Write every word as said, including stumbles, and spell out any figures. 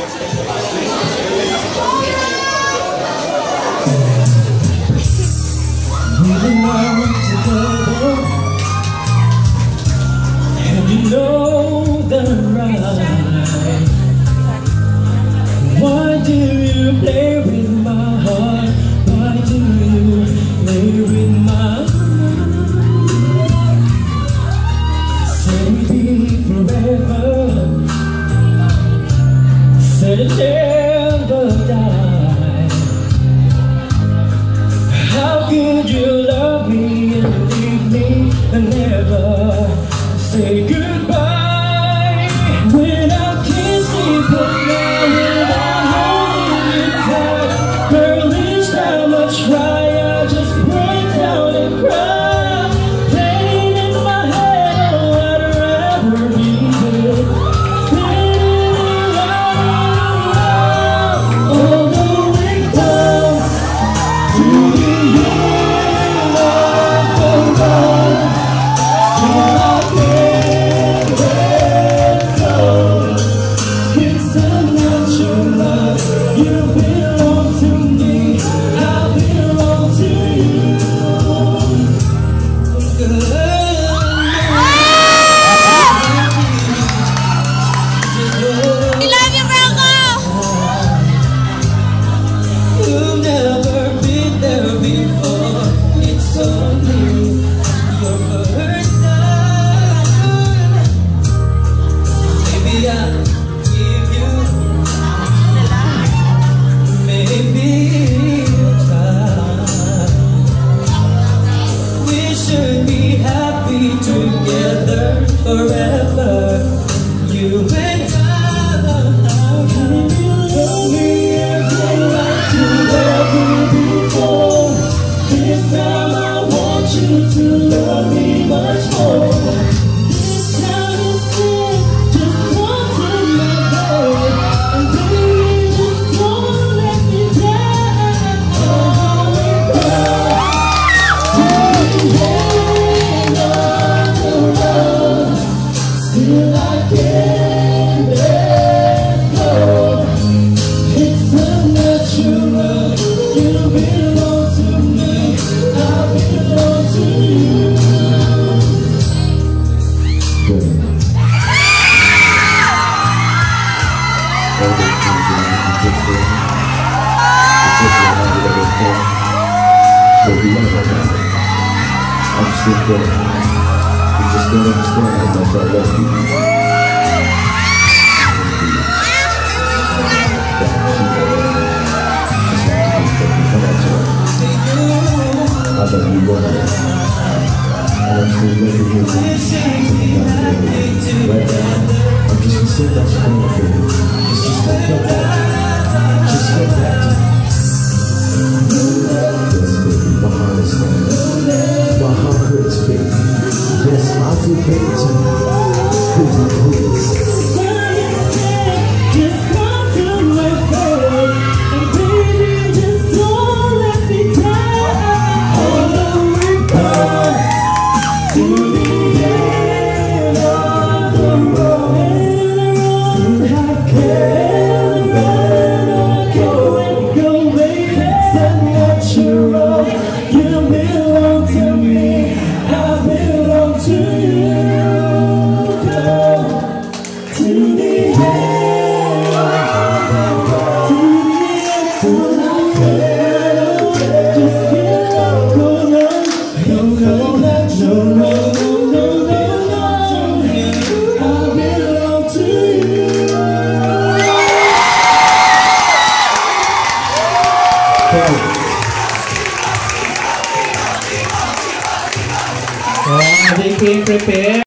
belong together, and you know the right. Why do you play with my heart? Why do you play with my heart? Say be forever, said it never die. How could you love me and leave me and never say goodbye? When I kiss you goodnight without holding you tight, girl, each time I try I just break down and cry. Pain in my head, oh, I'd rather be dead. Spinning around, all the way down to the end of the road. Still I can't let go. It's a natural love. You belong to me, I belong to you. We love you, Branko! You've never been there before. It's only your first time. Maybe I'll give you, maybe you'll try. We should be happy together forever, you and I. Can you love me again like you ever before? This time I want you to love me much more. This time instead, just want to let go. And baby, just don't let me down. All the way down to the end of the road. Still I can't let go. It's unnatural. You belong to me, I belong to you. I'm still there. You just don't understand how much I love you. I love you, Lord. I'm still living here with you. Right now, I'm just gonna sit down for you. Just, just get back. Just get back to me. Yes, baby, my heart is hurt. My heart hurts, baby. Yes, I feel pain too. Baby, please. Just want to let go. And baby, just don't let me down. All the way down to the end of the road. I can't let go and go, baby. It's unnatural. You belong to me, I belong to you. Go to the end, to the end, to the end. Just get up, go now. No, no, no, no, no, no, no, no. I belong to you. Oh, they came prepared.